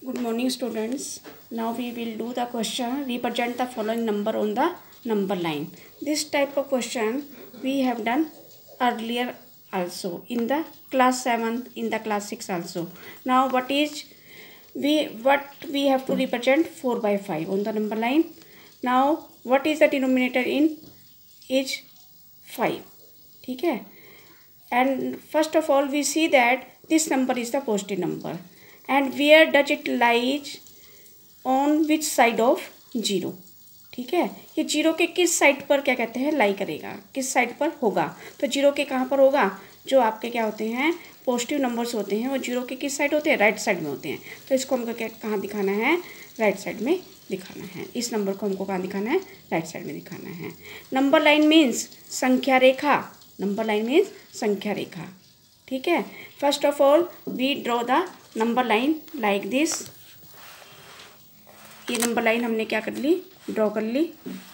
Good morning, students. Now we will do the question, represent the following number on the number line. This type of question we have done earlier also in the class 7, in the class 6 also. Now what we have to represent 4 by 5 on the number line. Now what is the denominator in is 5. ठीक है. And first of all we see that this number is the positive number. And where does it lies on which side of 0. ठीक है, ये 0 के किस side पर क्या कहते हैं लाई करेगा, किस साइड पर होगा. तो 0 के कहाँ पर होगा, जो आपके क्या होते हैं पॉजिटिव नंबर्स होते हैं वो 0 के किस साइड होते हैं, राइट साइड में होते हैं. तो इसको हमको क्या कहाँ दिखाना है, राइट साइड में दिखाना है. इस नंबर को हमको कहाँ दिखाना है, राइट साइड में दिखाना है. नंबर लाइन मीन्स संख्या रेखा. नंबर लाइन मीन्स संख्या रेखा. ठीक है. First of all we draw the number line like this. ये नंबर लाइन हमने क्या कर ली, ड्रॉ कर ली.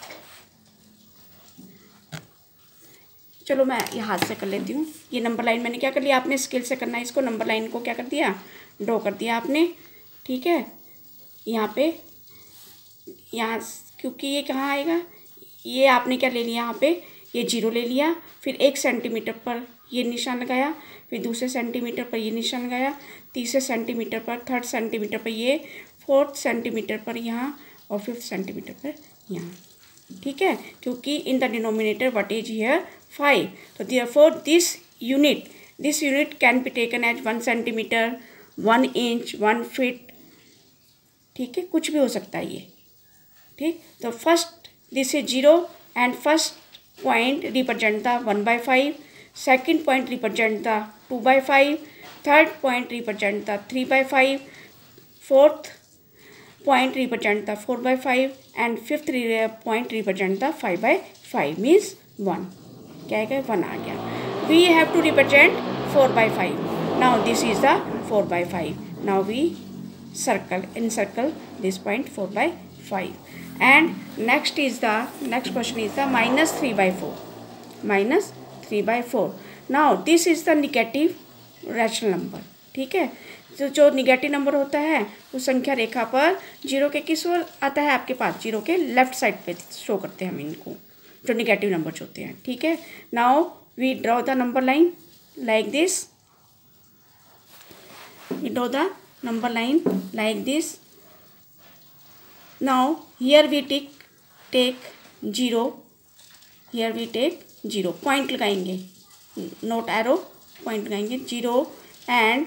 चलो मैं ये हाथ से कर लेती हूँ. ये नंबर लाइन मैंने क्या कर लिया, आपने स्केल से करना है इसको. नंबर लाइन को क्या कर दिया, ड्रॉ कर दिया आपने. ठीक है. यहाँ पे यहाँ क्योंकि ये कहाँ आएगा, ये आपने क्या ले लिया, यहाँ पे ये 0 ले लिया. फिर 1 सेंटीमीटर पर ये निशान लगाया, फिर दूसरे सेंटीमीटर पर ये निशान लगाया, तीसरे सेंटीमीटर पर, 3rd सेंटीमीटर पर ये, 4th सेंटीमीटर पर यहाँ और 5th सेंटीमीटर पर यहाँ. ठीक है. क्योंकि in the denominator what is here 5. तो therefore this unit can be taken as 1 centimetre, 1 inch, 1 feet. ठीक है, कुछ भी हो सकता है ये. ठीक. तो first this is 0 and first point represent the 1 by 5, second point represent the 2 by 5, third point represent the 3 by 5, fourth point represent the 4 by 5 and fifth point represent the 5 by 5 means 1. क्या है, 1 आ गया. We have to represent 4 by 5. Now this is the 4 by 5. Now we encircle this point 4 by 5. And next question is the minus 3 by 4. Minus 3 by 4. Now this is the negative rational number. ठीक है. तो जो negative number होता है वो संख्या रेखा पर 0 के किस ओर आता है, आपके पास 0 के लेफ्ट साइड पे शो करते हैं हम इनको, जो निगेटिव नंबर्स होते हैं. ठीक है. Now we draw the number line like this. We draw the number line like this. Now here we take 0. Here we take 0. Point लगाएंगे, नोट एरो पॉइंट लगाएंगे 0. And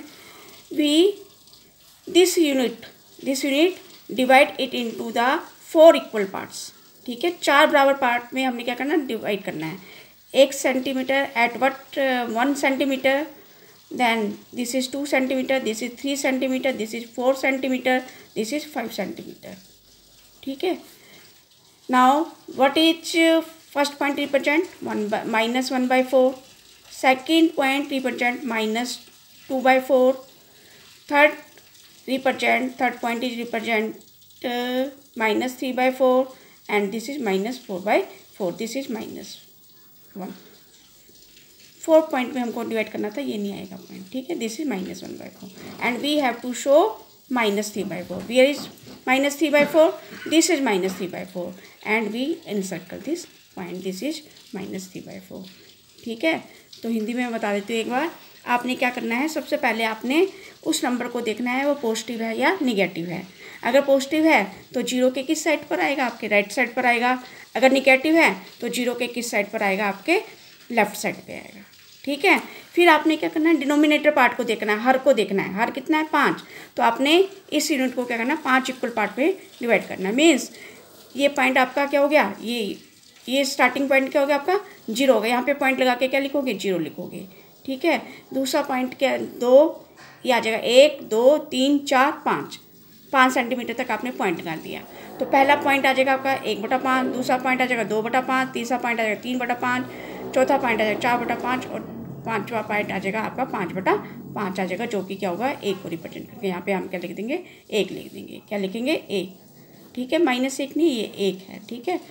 this unit divide it into the 4 equal parts. ठीक है. 4 बराबर part में हमने क्या करना, divide करना है. 1 centimetre at what 1 centimetre, then this is 2 centimetre, this is 3 centimetre, this is 4 centimetre, this is 5 centimetre. ठीक है. Now what is first point represent minus 1 by 4. Second point represent -2 by 4. Third point is represent -3 by 4 and this is -4 by 4. This is -1. 4 point में हमको divide करना था, ये नहीं आएगा point. ठीक है. This is -1 by 4 and we have to show -3 by 4. Where is -3 by 4? This is -3 by 4 and we encircle this point. This is -3 by 4. ठीक है. तो हिंदी में बता देती हूँ एक बार. आपने क्या करना है, सबसे पहले आपने उस नंबर को देखना है वो पॉजिटिव है या निगेटिव है. अगर पॉजिटिव है तो 0 के किस साइड पर आएगा, आपके राइट साइड पर आएगा. अगर निगेटिव है तो 0 के किस साइड पर आएगा, आपके लेफ्ट साइड पे आएगा. ठीक है. फिर आपने क्या करना है, डिनोमिनेटर पार्ट को देखना है, हर को देखना है. हर कितना है, 5. तो आपने इस यूनिट को क्या करना है, 5 इक्वल पार्ट में डिवाइड करना है. मीन्स ये पॉइंट आपका क्या हो गया, ये स्टार्टिंग पॉइंट क्या हो गया, आपका 0 हो गया. यहाँ पे पॉइंट लगा के क्या लिखोगे, 0 लिखोगे. ठीक है. दूसरा पॉइंट क्या, 2 ये आ जाएगा, 1 2 3 4 5 सेंटीमीटर तक आपने पॉइंट लगा दिया. तो पहला पॉइंट आ जाएगा आपका 1/5, दूसरा पॉइंट आ जाएगा 2/5, तीसरा पॉइंट आ जाएगा 3/5, चौथा पॉइंट आ जाएगा 4/5 और 5वां पॉइंट आ जाएगा आपका 5/5 आ जाएगा, जो कि क्या होगा, 1 को रिप्रेजेंट करके. यहाँ पे हम क्या लिख देंगे, 1 लिख देंगे. क्या लिखेंगे, 1. ठीक है. -1 नहीं, ये 1 है. ठीक है.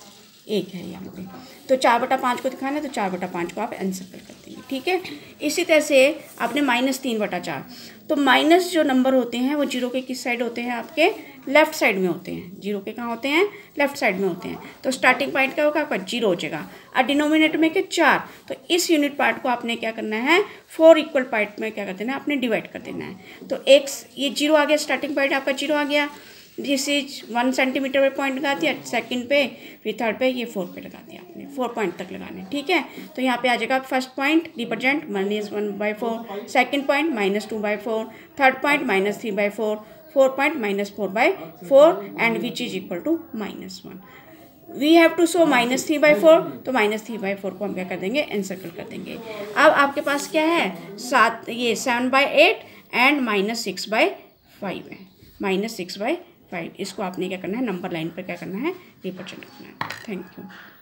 1 है यहाँ पे। तो 4/5 को दिखाना है तो 4/5 को आप एनसर्कल कर देंगे, ठीक है। इसी तरह से आपने -3/4, तो माइनस जो नंबर होते हैं वो जीरो के किस साइड होते हैं, आपके लेफ्ट साइड में होते हैं। जीरो के कहाँ होते हैं, लेफ्ट साइड में होते हैं। तो स्टार्टिंग पॉइंट क्या होगा आपका, 0 हो जाएगा। और डिनोमिनेटर में क्या 4, तो इस यूनिट पार्ट को आपने क्या करना है, 4 इक्वल पार्ट में क्या कर देना है, आपने डिवाइड कर देना है। तो एक ये 0 आ गया, स्टार्टिंग पॉइंट आपका 0 आ गया। दिस इज 1 सेंटीमीटर पे पॉइंट लगा दिया, सेकंड पे, फिर थर्ड पे, ये 4 पे लगा दिया आपने। 4 पॉइंट तक लगाने, ठीक है। तो यहाँ पे आ जाएगा first point represent -1/4, second point -2/4, third point -3/4, fourth point -4/4 and which is equal to -1। We have to show -3/4, तो -3/4 को हम क्या कर देंगे, एनसर्कल कर देंगे। अब आपके पास क्या है, 7/8 एंड -6/5 है, -6/5। इसको आपने क्या करना है, नंबर लाइन पर क्या करना है, रिप्रेजेंट करना है। Thank you.